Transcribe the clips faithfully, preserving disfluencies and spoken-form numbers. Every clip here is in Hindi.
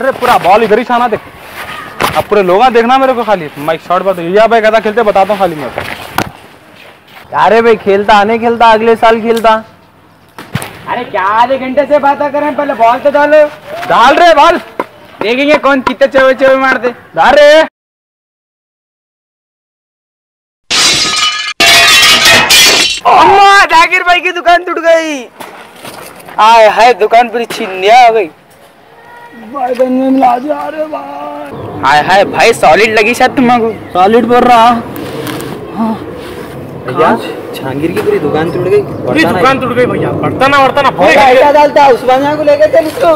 रे पूरा बॉल इधर ही छाना देख। अब पूरे लोग देखना मेरे को खाली मैं शॉट बता या भाई कैसा खेलते बताता हूँ खाली मैं। अरे भाई खेलता आने खेलता अगले साल खेलता। अरे क्या आधे घंटे से बात करें, पहले बॉल तो डालो। डाल रहे बॉल, देखेंगे कौन कितने चौबे चौबे मारते। डाल रहे। अम्मा जाकिर भाई की दुकान टूट गई। आए हाय दुकान पूरी छिन्निया हो गई। हाय हाय भाई सॉलिड लगी शायद तुमको। सॉलिड बोल रहा भैया जहांगीर की पूरी दुकान टूट गई। पूरी दुकान टूट गई भैया। बढ़ता ना बढ़ता ना ऐसा डालता उस्मानिया को लेकर चल इसको।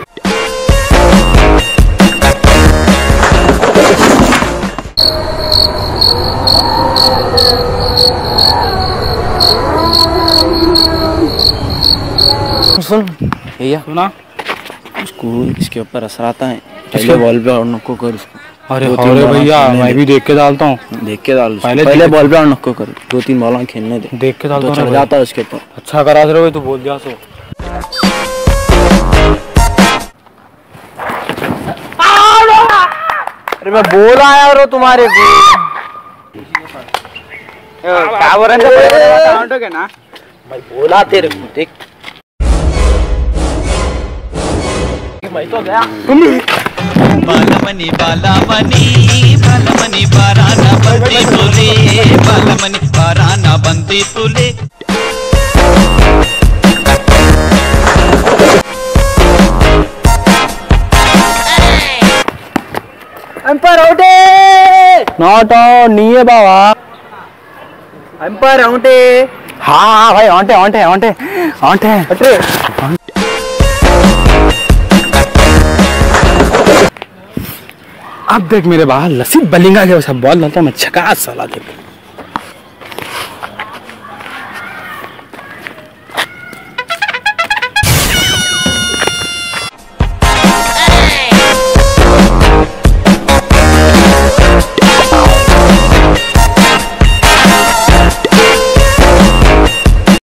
सुन भैया सुना उसको इसके ऊपर असर आता है। पहले बॉल पे और नको कर उसको। अरे अरे भैया मैं भी देख के डालता हूँ। देख के डाल पहले पहले बॉल पे और नको कर। दो तीन बॉल खेलने दे। देख के डालता तो चढ़ जाता है उसके ऊपर। अच्छा करा रहे तू बोल दिया सो। अरे मैं बोल आया रो तुम्हारे को। क्या बोल रहे थे ना भाई बोला तेरे को देख। मैं तो गया। बालमनी बालमनी बालमनी बाराना बंदी तुले बालमनी बाराना बंदी तुले। अंपायर आउट है। नॉट आउट नहीं है बाबा। अंपायर आउट है। हाँ हाँ भाई आउट है आउट है आउट है आउट है। अरे अब देख मेरे बाहर लसीत बलिंगा के बॉल डालता हूँ मैं छक्का साला देख।